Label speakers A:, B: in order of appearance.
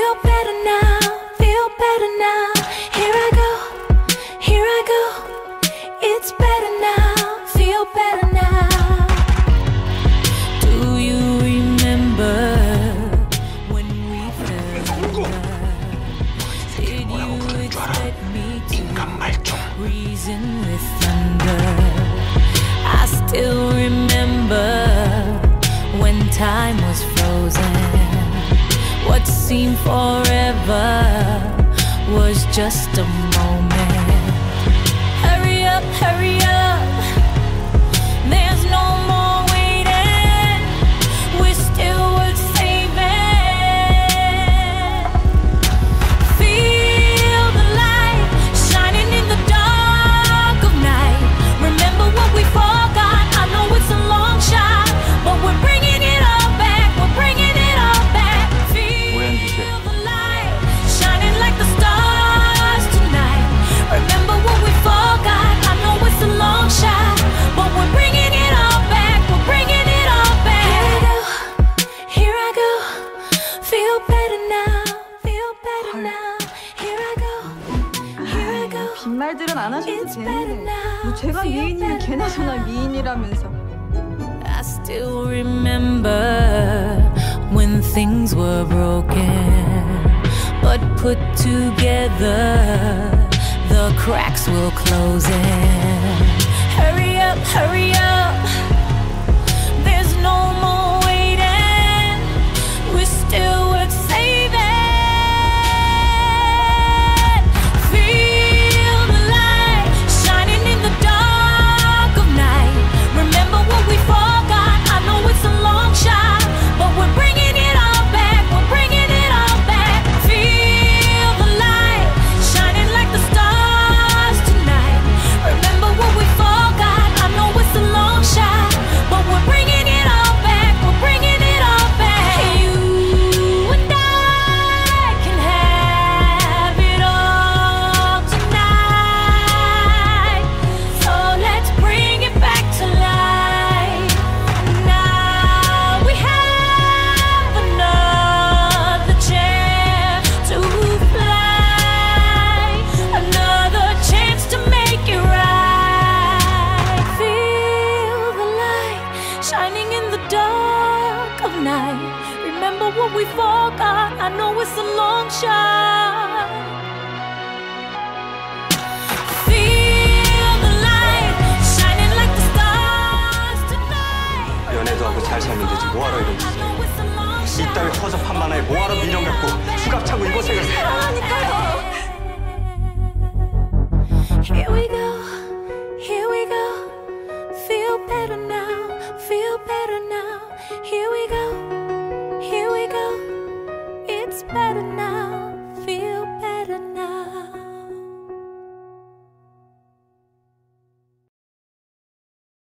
A: Feel better now, feel better now. Here I go, here I go. It's better now, feel better now. Do you remember when we fell? Did you expect me to reason with thunder? I still remember when time was frozen. What seemed forever was just a moment. Hurry up, hurry up. There's no more waiting. We're still worth saving. Feel the light shining in the dark of night. Remember what we forgot. I know it's a long shot, but we're bringing it all back. We're bringing it all back. Feel the light shining like the stars tonight. Remember what we forgot. I know it's a long shot, but we're bringing it all back. We're bringing it all back. Here I go, feel better now, feel better now. Here I go, here I go.
B: 빈말들은 안 하셔도 되는데 뭐 제가 미인이면 걔나 저나 미인이라면서.
A: I still remember when things were broken, but put together the cracks will close in. Hurry up, hurry up. There's no more waiting. We're still worth saving. Feel the light shining in the dark of night. Remember what we forgot. I know it's a long shot, but we're bringing it all back. We're bringing it all back. Feel the light shining like the stars tonight. Remember what we forgot. I know it's a long shot, but we're bringing it all back. We're bringing it all back. You and I can have it all tonight. So let's bring it back to life. Now we have another chance to fly, another chance to make it right. Feel the light shining in the dark of night. Remember what we forgot. I know it's a long shot. Feel the light shining like the stars tonight.
C: 연애도 하고 잘 살면 되지 뭐하러 이런 짓을 해. 이따위 허접한 만화에 뭐하러 미련 갖고 수갑 차고 이곳에
B: 사랑하니까요.
A: Here we go, here we go. Feel better now, feel better now. Here we go.